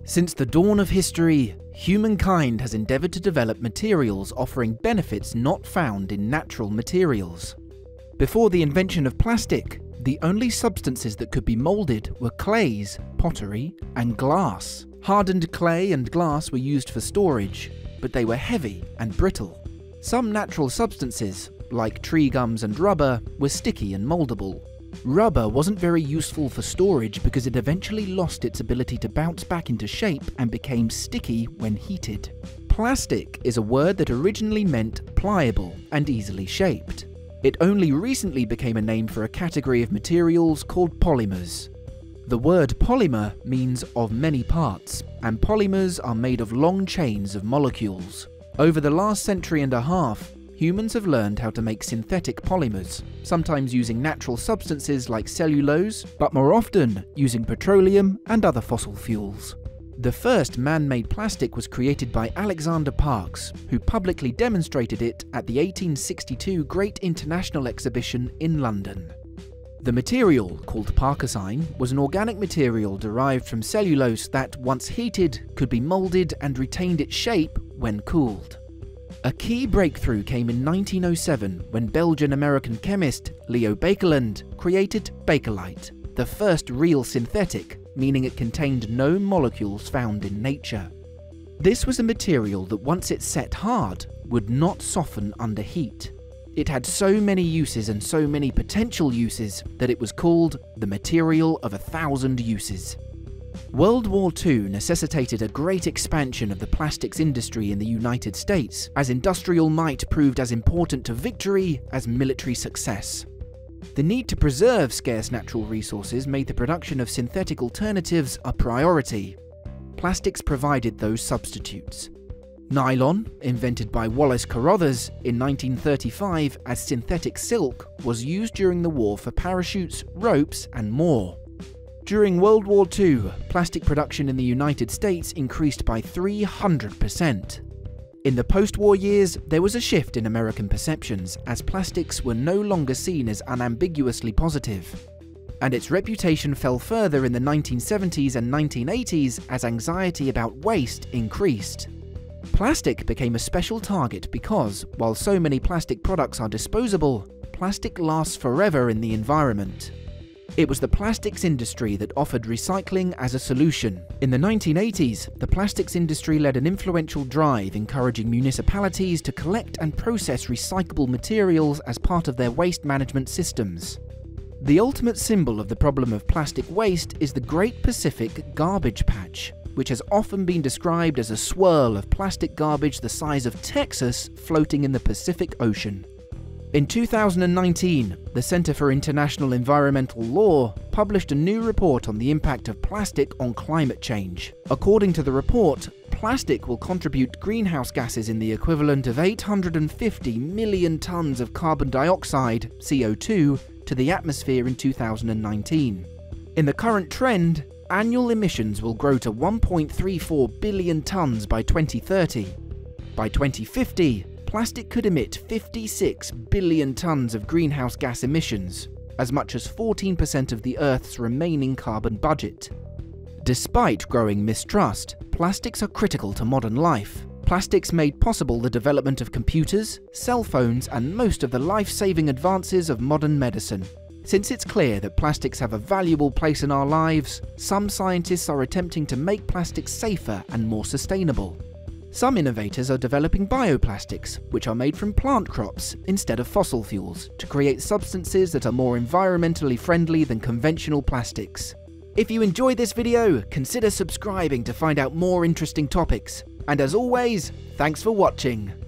Since the dawn of history, humankind has endeavoured to develop materials offering benefits not found in natural materials. Before the invention of plastic, the only substances that could be moulded were clays, pottery, and glass. Hardened clay and glass were used for storage, but they were heavy and brittle. Some natural substances, like tree gums and rubber, were sticky and mouldable. Rubber wasn't very useful for storage because it eventually lost its ability to bounce back into shape and became sticky when heated. Plastic is a word that originally meant pliable and easily shaped. It only recently became a name for a category of materials called polymers. The word polymer means of many parts, and polymers are made of long chains of molecules. Over the last century and a half, humans have learned how to make synthetic polymers, sometimes using natural substances like cellulose, but more often using petroleum and other fossil fuels. The first man-made plastic was created by Alexander Parkes, who publicly demonstrated it at the 1862 Great International Exhibition in London. The material, called Parkesine, was an organic material derived from cellulose that, once heated, could be moulded and retained its shape when cooled. A key breakthrough came in 1907 when Belgian-American chemist Leo Baekeland created Bakelite, the first real synthetic, meaning it contained no molecules found in nature. This was a material that once it set hard, would not soften under heat. It had so many uses and so many potential uses that it was called the material of 1,000 uses. World War II necessitated a great expansion of the plastics industry in the United States, as industrial might proved as important to victory as military success. The need to preserve scarce natural resources made the production of synthetic alternatives a priority. Plastics provided those substitutes. Nylon, invented by Wallace Carothers in 1935 as synthetic silk, was used during the war for parachutes, ropes, and more. During World War II, plastic production in the United States increased by 300%. In the post-war years, there was a shift in American perceptions, as plastics were no longer seen as unambiguously positive. And its reputation fell further in the 1970s and 1980s as anxiety about waste increased. Plastic became a special target because, while so many plastic products are disposable, plastic lasts forever in the environment. It was the plastics industry that offered recycling as a solution. In the 1980s, the plastics industry led an influential drive encouraging municipalities to collect and process recyclable materials as part of their waste management systems. The ultimate symbol of the problem of plastic waste is the Great Pacific Garbage Patch, which has often been described as a swirl of plastic garbage the size of Texas floating in the Pacific Ocean. In 2019, the Center for International Environmental Law published a new report on the impact of plastic on climate change. According to the report, plastic will contribute greenhouse gases in the equivalent of 850 million tons of carbon dioxide, CO2, to the atmosphere in 2019. In the current trend, annual emissions will grow to 1.34 billion tons by 2030. By 2050, plastic could emit 56 billion tons of greenhouse gas emissions, as much as 14% of the Earth's remaining carbon budget. Despite growing mistrust, plastics are critical to modern life. Plastics made possible the development of computers, cell phones, and most of the life-saving advances of modern medicine. Since it's clear that plastics have a valuable place in our lives, some scientists are attempting to make plastics safer and more sustainable. Some innovators are developing bioplastics, which are made from plant crops instead of fossil fuels, to create substances that are more environmentally friendly than conventional plastics. If you enjoyed this video, consider subscribing to find out more interesting topics. And as always, thanks for watching.